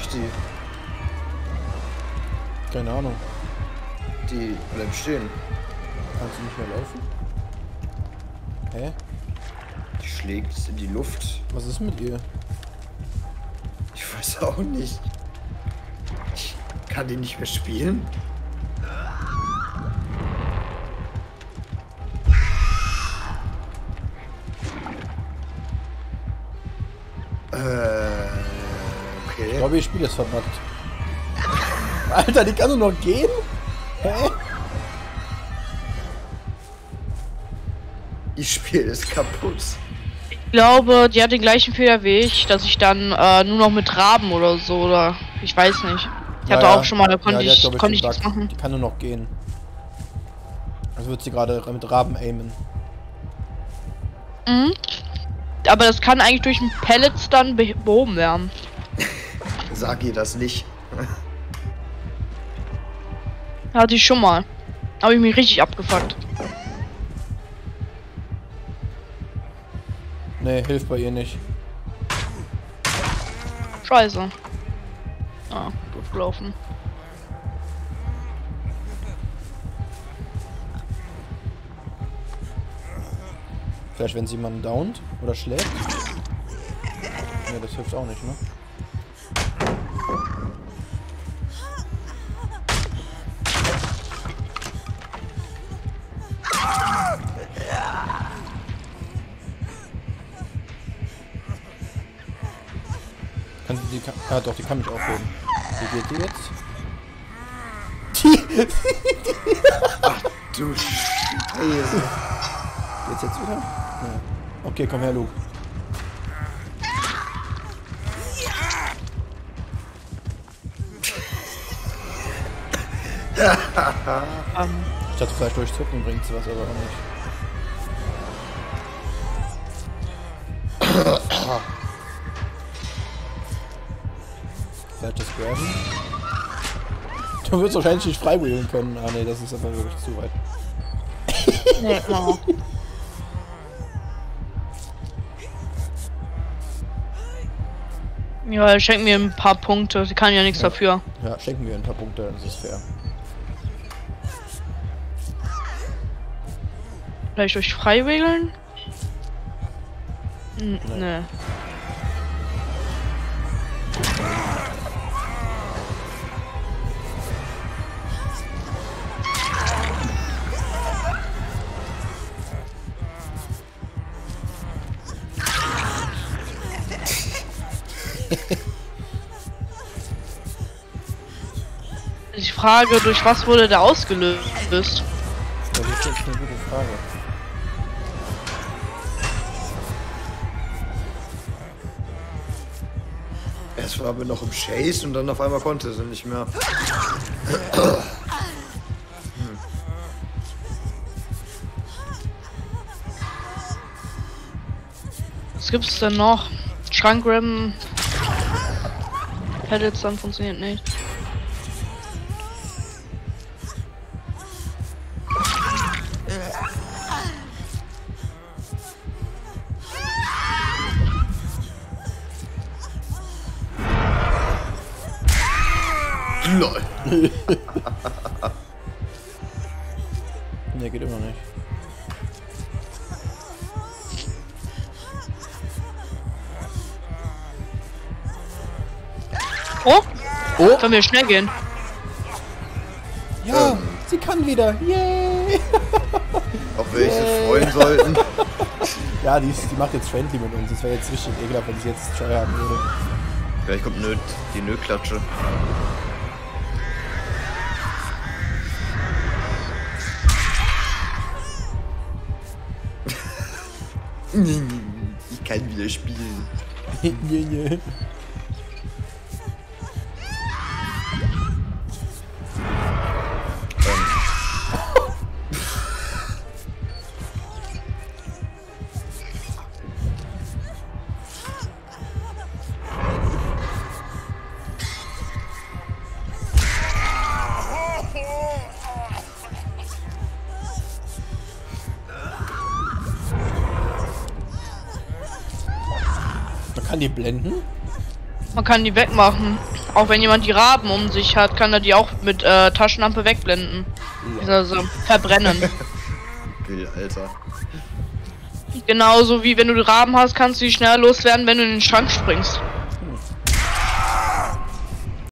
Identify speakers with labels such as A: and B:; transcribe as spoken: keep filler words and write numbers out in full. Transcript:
A: macht die?
B: Keine Ahnung.
A: Die bleibt stehen.
B: Kannst du nicht mehr laufen? Hä?
A: Die schlägt in die Luft.
B: Was ist mit ihr?
A: Ich weiß auch nicht. Ich kann die nicht mehr spielen. Äh, okay.
B: Ich glaube, ihr Spiel ist verbuggt. Alter, die kann nur noch gehen? Hä?
A: Ihr Spiel ist kaputt.
C: Ich glaube, die hat den gleichen Fehler wie ich, dass ich dann äh, nur noch mit Raben oder so, oder ich weiß nicht. Ich
B: Ja,
C: hatte
B: ja.
C: auch schon mal, da konnte
B: Ja, die hat,
C: ich,
B: glaub ich,
C: konnte ich
B: den
C: nichts
B: Bug.
C: machen.
B: Die kann nur noch gehen. Also wird sie gerade mit Raben aimen.
C: Mhm. Aber das kann eigentlich durch ein Pellets dann be behoben werden.
A: Sag ihr das nicht.
C: Hatte ich schon mal. Habe ich mich richtig abgefuckt.
B: Nee, hilft bei ihr nicht.
C: Scheiße. Ah, gut gelaufen.
B: Vielleicht wenn sie jemanden downt oder schlägt. Nee, das hilft auch nicht, ne? Kann sie die kann, ah, doch, die kann mich aufheben. Wie geht die jetzt? Die
A: Ach du Scheiße.
B: Geht's jetzt wieder? Ja. Okay, komm her, Luke.
C: Ähm,
B: Ich dachte vielleicht durchzucken bringt's was, aber auch nicht. Vielleicht das Grabben. Du wirst wahrscheinlich nicht freiwheelen können. Ah ne, das ist aber wirklich zu weit.
C: nee, oh. Ja, schenk mir ein paar Punkte. Sie kann ja nichts
B: Ja.
C: dafür.
B: Ja, schenken wir ein paar Punkte, das ist fair.
C: Vielleicht durch Freiwillen? N
B: Nee.
C: ne. Die Frage, durch was wurde der ausgelöst?
B: Das ist jetzt eine gute Frage.
A: Erst war wir noch im Chase und dann auf einmal konnte sie nicht mehr.
C: Was gibt's denn noch? Schrankram. Pellets dann funktioniert nicht.
A: Lol.
B: Ne, geht immer nicht.
C: Oh!
B: Oh!
C: Können wir schnell gehen?
B: Ja,
A: Ähm.
B: sie kann wieder. Yay!
A: Auf welche
B: Yay.
A: freuen sollten.
B: Ja, die, ist, die macht jetzt friendly mit uns. Das wäre jetzt richtig ekelhaft, wenn sie jetzt tryharden würde.
A: Vielleicht kommt nö, die Nö-Klatsche. Ich kann wieder spielen.
B: Nee, nee. Man kann die blenden?
C: Man kann die wegmachen. Auch wenn jemand die Raben um sich hat, kann er die auch mit äh, Taschenlampe wegblenden. Also verbrennen.
A: Okay, Alter.
C: Genauso wie wenn du die Raben hast, kannst du die schneller loswerden, wenn du in den Schrank springst.